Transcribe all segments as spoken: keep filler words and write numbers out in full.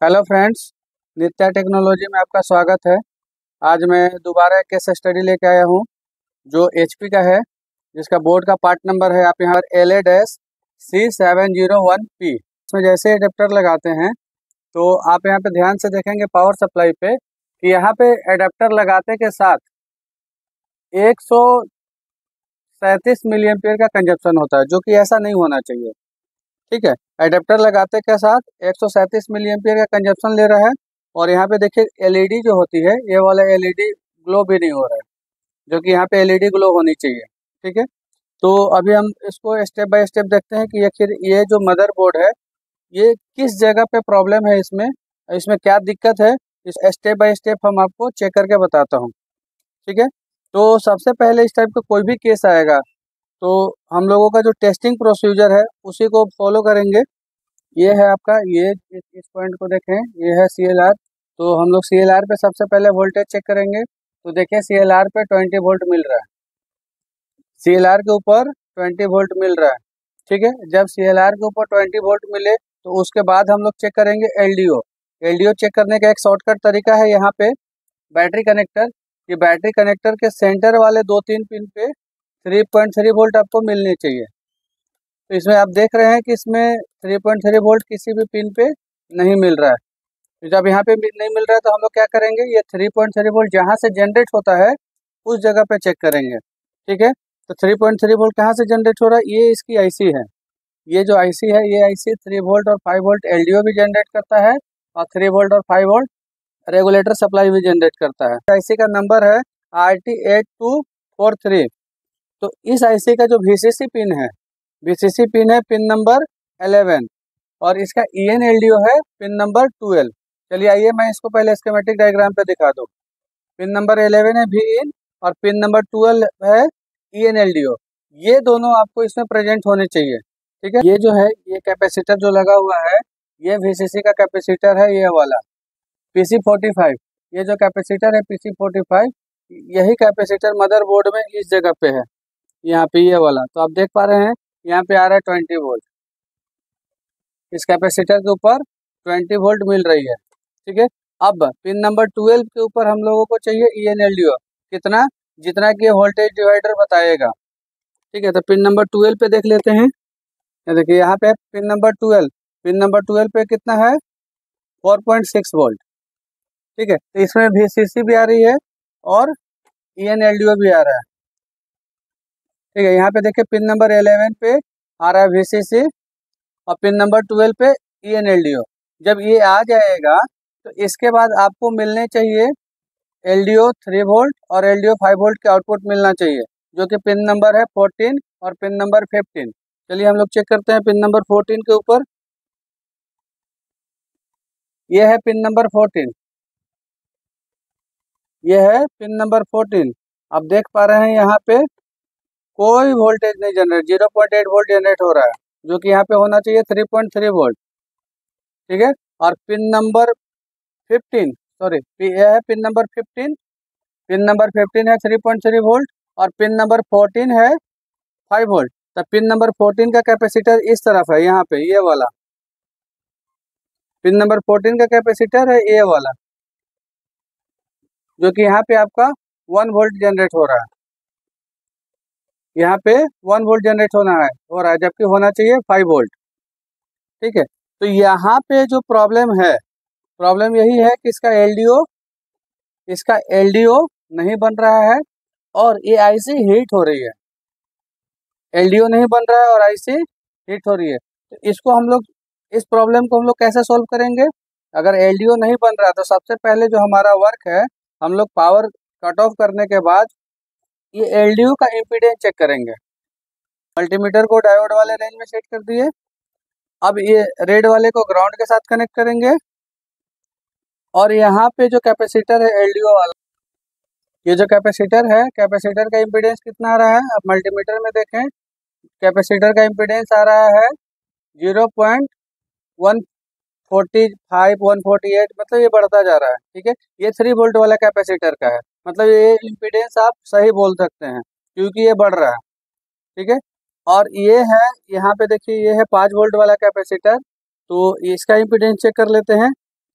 Hello friends, नित्या technology में आपका स्वागत है। आज मैं दोबारा एक केस स्टडी लेके आया हूँ जो एचपी का है, जिसका बोर्ड का पार्ट नंबर है आप यहाँ पर L A dash C seven zero one P. इसमें जैसे एडेप्टर लगाते हैं तो आप यहाँ पे ध्यान से देखेंगे पावर सप्लाई पे कि यहाँ पे एडेप्टर लगाते के साथ एक सौ सैंतीस मिली एम्पियर का कंजप्शन होता है, जो कि ऐसा नहीं होना चाहिए। ठीक है, एडेप्टर लगाते के साथ एक सौ सैंतीस मिली एम्पियर का कंजप्शन ले रहा है और यहाँ पे देखिए एलईडी जो होती है, ये वाला एलईडी ग्लो भी नहीं हो रहा है, जो कि यहाँ पे एलईडी ग्लो होनी चाहिए। ठीक है, तो अभी हम इसको स्टेप बाय स्टेप देखते हैं कि आखिर ये जो मदरबोर्ड है ये किस जगह पे प्रॉब्लम है, इसमें इसमें क्या दिक्कत है, इस स्टेप बाय स्टेप हम आपको चेक करके बताता हूँ। ठीक है, तो सबसे पहले इस टाइप का कोई भी केस आएगा तो हम लोगों का जो टेस्टिंग प्रोसीजर है उसी को फॉलो करेंगे। ये है आपका, ये इस, इस पॉइंट को देखें, ये है सी एल आर। तो हम लोग सी एल आर पे सबसे पहले वोल्टेज चेक करेंगे। तो देखिए सी एल आर पे ट्वेंटी वोल्ट मिल रहा है, सी एल आर के ऊपर ट्वेंटी वोल्ट मिल रहा है। ठीक है, जब सी एल आर के ऊपर ट्वेंटी वोल्ट मिले तो उसके बाद हम लोग चेक करेंगे L D O. L D O check करने का एक शॉर्टकट तरीका है, यहाँ पे बैटरी कनेक्टर, ये बैटरी कनेक्टर के सेंटर वाले दो तीन पिन पे थ्री पॉइंट थ्री वोल्ट आपको मिलने चाहिए। तो इसमें आप देख रहे हैं कि इसमें थ्री पॉइंट थ्री वोल्ट किसी भी पिन पे नहीं मिल रहा है। तो जब यहाँ पे नहीं मिल रहा है तो हम लोग क्या करेंगे, ये थ्री पॉइंट थ्री वोल्ट जहाँ से जनरेट होता है उस जगह पे चेक करेंगे। ठीक है, तो थ्री पॉइंट थ्री वोल्ट कहाँ से जनरेट हो रहा है, ये इसकी आईसी है। ये जो आईसी है, ये आईसी थ्री वोल्ट और फाइव वोल्ट एलडीओ भी जनरेट करता है और थ्री वोल्ट और फाइव वोल्ट रेगुलेटर सप्लाई भी जनरेट करता है। आईसी का नंबर है R T eight two four three. तो इस आईसी का जो वीसीसी पिन है, वीसीसी पिन है पिन नंबर इलेवन और इसका E N L D O है पिन नंबर ट्वेल्व। चलिए आइए मैं इसको पहले स्कीमेटिक डायग्राम पे दिखा दूँ। पिन नंबर इलेवन है वी इन और पिन नंबर ट्वेल्व है E N L D O. ये दोनों आपको इसमें प्रेजेंट होने चाहिए। ठीक है, ये जो है ये कैपेसिटर जो लगा हुआ है ये वीसीसी का कैपेसिटर है, ये वाला पी सी फोर्टी फाइव। ये जो कैपेसिटर है पी सी फोर्टी फाइव, यही कैपेसिटर मदरबोर्ड में इस जगह पे है, यहाँ पे ये वाला। तो आप देख पा रहे हैं यहाँ पे आ रहा है ट्वेंटी वोल्ट, इस कैपेसिटर के ऊपर ट्वेंटी वोल्ट मिल रही है। ठीक है, अब पिन नंबर ट्वेल्व के ऊपर हम लोगों को चाहिए E N L D O, कितना, जितना कि वोल्टेज डिवाइडर बताएगा। ठीक है, तो पिन नंबर ट्वेल्व पे देख लेते हैं। देखिए यहाँ पे pin number twelve, pin number twelve पे कितना है, फोर पॉइंट सिक्स वोल्ट। ठीक है, तो इसमें वी सी सी भी आ रही है और E N L D O भी आ रहा है। ठीक है, यहाँ पे देखिए पिन नंबर इलेवन पे आ रहा है वी सी सी और पिन नंबर ट्वेल्व पे E N L D O. जब ये आ जाएगा तो इसके बाद आपको मिलने चाहिए L D O three volt और L D O five volt के आउटपुट मिलना चाहिए, जो कि पिन नंबर है फोर्टीन और पिन नंबर फिफ्टीन। चलिए हम लोग चेक करते हैं पिन नंबर फोर्टीन के ऊपर। ये है पिन नंबर फोर्टीन, ये है पिन नंबर फोर्टीन। आप देख पा रहे हैं यहाँ पे कोई वोल्टेज नहीं generate, zero point eight volt generate हो रहा है, जो कि यहाँ पे होना चाहिए थ्री पॉइंट थ्री वोल्ट। ठीक है, और पिन नंबर फिफ्टीन, सॉरी यह है pin number fifteen, pin number fifteen है थ्री पॉइंट थ्री वोल्ट और पिन नंबर फोर्टीन है फाइव वोल्ट। तो पिन नंबर फोर्टीन का कैपेसिटर इस तरफ है, यहाँ पे ये वाला पिन नंबर फोर्टीन का कैपेसिटर है ये वाला, जो कि यहाँ पे आपका वन वोल्ट जनरेट हो रहा है, यहाँ पे वन वोल्ट जनरेट होना है हो रहा है, जबकि होना चाहिए फाइव वोल्ट। ठीक है, तो यहाँ पे जो प्रॉब्लम है, प्रॉब्लम यही है कि इसका एल डी ओ, इसका एल डी ओ नहीं बन रहा है और ये आईसी हीट हो रही है। एल डी ओ नहीं बन रहा है और आईसी हीट हो रही है। तो इसको हम लोग, इस प्रॉब्लम को हम लोग कैसे सॉल्व करेंगे। अगर एल डी ओ नहीं बन रहा तो सबसे पहले जो हमारा वर्क है, हम लोग पावर कट ऑफ करने के बाद ये एल डी ओ का इम्पीडेंस चेक करेंगे। मल्टीमीटर को डायोड वाले रेंज में सेट कर दिए। अब ये रेड वाले को ग्राउंड के साथ कनेक्ट करेंगे और यहाँ पे जो कैपेसिटर है एल डी ओ वाला, ये जो कैपेसिटर है, कैपेसिटर का इम्पीडेंस कितना आ रहा है, अब मल्टीमीटर में देखें, कैपेसिटर का इम्पीडेंस आ रहा है zero point one forty five one forty eight, मतलब ये बढ़ता जा रहा है। ठीक है, ये थ्री वोल्ट वाला कैपेसिटर का है, मतलब ये इम्पीडेंस आप सही बोल सकते हैं क्योंकि ये बढ़ रहा है। ठीक है, और ये है यहाँ पे देखिए, ये है पाँच वोल्ट वाला कैपेसिटर। तो इसका इम्पीडेंस चेक कर लेते हैं।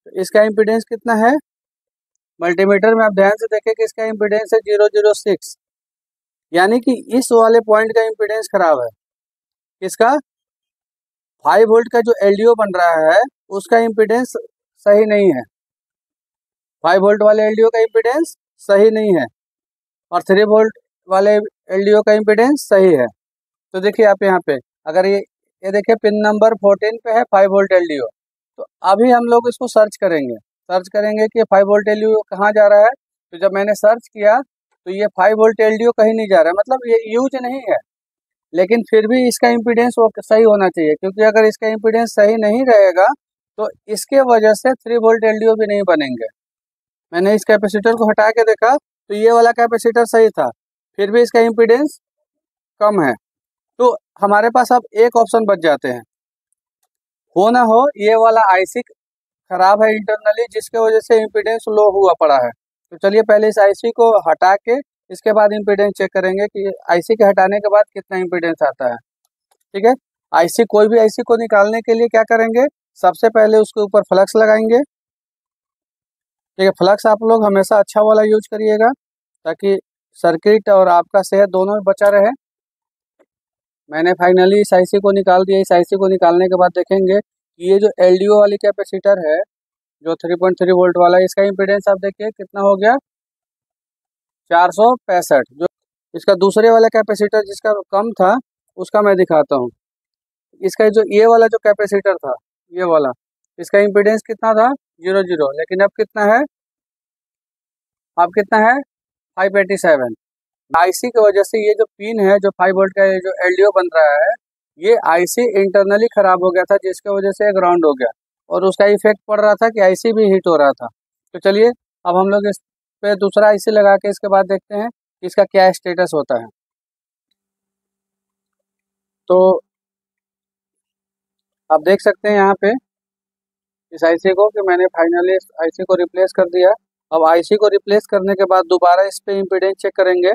तो इसका इम्पीडेंस कितना है, मल्टीमीटर में आप ध्यान से देखें कि इसका इम्पीडेंस है जीरो जीरो सिक्स, यानी कि इस वाले पॉइंट का इम्पीडेंस खराब है। इसका फाइव वोल्ट का जो एलडीओ बन रहा है उसका इम्पीडेंस सही नहीं है, फाइव वोल्ट वाले एलडीओ का इम्पीडेंस सही नहीं है और थ्री वोल्ट वाले एलडीओ का इम्पीडेंस सही है। तो देखिए आप यहाँ पे अगर ये ये देखिए पिन नंबर फोर्टीन पे है फाइव वोल्ट एलडीओ, तो अभी हम लोग इसको सर्च करेंगे सर्च करेंगे कि फाइव वोल्ट एलडीओ कहाँ जा रहा है। तो जब मैंने सर्च किया तो ये फाइव वोल्ट एलडीओ कहीं नहीं जा रहा है, मतलब ये यूज नहीं है, लेकिन फिर भी इसका इम्पीडेंस वो सही होना चाहिए, क्योंकि अगर इसका इम्पीडेंस सही नहीं रहेगा तो इसके वजह से थ्री वोल्ट एलडीओ भी नहीं बनेंगे। मैंने इस कैपेसिटर को हटा के देखा तो ये वाला कैपेसिटर सही था, फिर भी इसका इम्पीडेंस कम है। तो हमारे पास अब एक ऑप्शन बच जाते हैं, हो ना हो ये वाला आईसी खराब है इंटरनली, जिसके वजह से इम्पीडेंस लो हुआ पड़ा है। तो चलिए पहले इस आईसी को हटा के इसके बाद इम्पीडेंस चेक करेंगे कि आईसी के हटाने के बाद कितना इम्पीडेंस आता है। ठीक है, आईसी कोई भी आईसी को निकालने के लिए क्या करेंगे, सबसे पहले उसके ऊपर फ्लक्स लगाएंगे। ठीक है, फ्लक्स आप लोग हमेशा अच्छा वाला यूज करिएगा ताकि सर्किट और आपका सेहत दोनों बचा रहे। मैंने फाइनली इस आईसी को निकाल दिया। इस आईसी को निकालने के बाद देखेंगे कि ये जो एलडीओ वाली कैपेसिटर है जो थ्री पॉइंट थ्री वोल्ट वाला, इसका इम्पीडेंस आप देखिए कितना हो गया, चार सौ पैंसठ। जो इसका दूसरे वाला कैपेसिटर जिसका कम था उसका मैं दिखाता हूँ। इसका जो ये वाला जो कैपेसिटर था ये वाला, इसका इम्पीडेंस कितना था, जीरो जीरो, लेकिन अब कितना है, अब कितना है फाइव एटी सेवन। आईसी की वजह से ये जो पिन है जो फाइव वोल्ट का ये जो एलडीओ बन रहा है, ये आईसी इंटरनली खराब हो गया था, जिसके वजह से ग्राउंड हो गया और उसका इफेक्ट पड़ रहा था कि आईसी भी हीट हो रहा था। तो चलिए अब हम लोग इस पे दूसरा आईसी लगा के इसके बाद देखते हैं कि इसका क्या स्टेटस होता है। तो आप देख सकते हैं यहाँ पे इस आईसी को कि मैंने फाइनली इस आईसी को रिप्लेस कर दिया। अब आईसी को रिप्लेस करने के बाद दोबारा इस पे इम्पीडेंस चेक करेंगे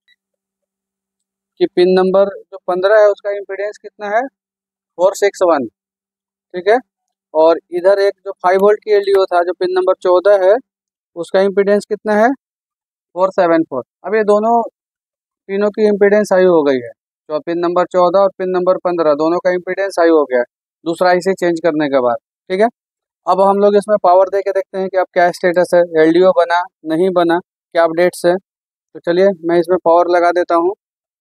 कि पिन नंबर जो पंद्रह है उसका इम्पीडेंस कितना है, फोर सिक्स वन। ठीक है, और इधर एक जो फाइव वोल्ट की एलडीओ था जो पिन नंबर चौदह है उसका इम्पीडेंस कितना है, फोर सेवन फोर। अब ये दोनों तीनों की इम्पीडेंस हाई हो गई है, तो पिन नंबर चौदह और पिन नंबर पंद्रह दोनों का इम्पीडेंस हाई हो गया है दूसरा आईसी चेंज करने के बाद। ठीक है, अब हम लोग इसमें पावर दे के देखते हैं कि अब क्या स्टेटस है, एलडीओ बना नहीं बना, क्या अपडेट्स है। तो चलिए मैं इसमें पावर लगा देता हूँ।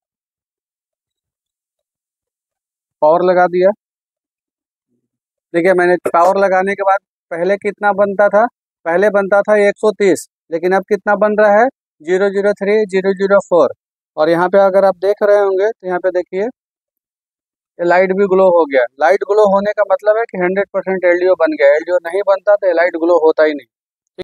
पावर लगा दिया। देखिए मैंने पावर लगाने के बाद पहले कितना बनता था, पहले बनता था एक सौ तीस, लेकिन अब कितना बन रहा है, zero zero three zero zero four. और यहाँ पे अगर आप देख रहे होंगे तो यहाँ पे देखिए ये लाइट भी ग्लो हो गया। लाइट ग्लो होने का मतलब है कि हंड्रेड परसेंट एलडीओ बन गया। एलडीओ नहीं बनता तो लाइट ग्लो होता ही नहीं।